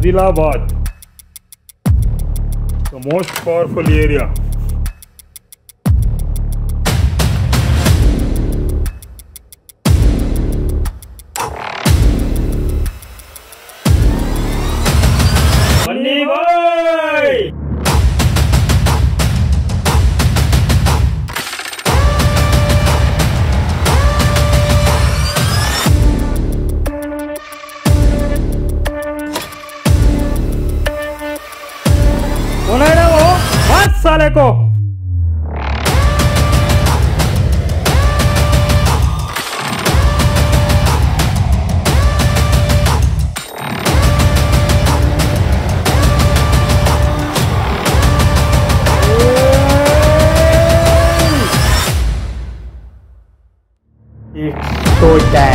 Adilabad, the most powerful area. Bunny boy! कौन है ना वो? मार साले को! It's so bad.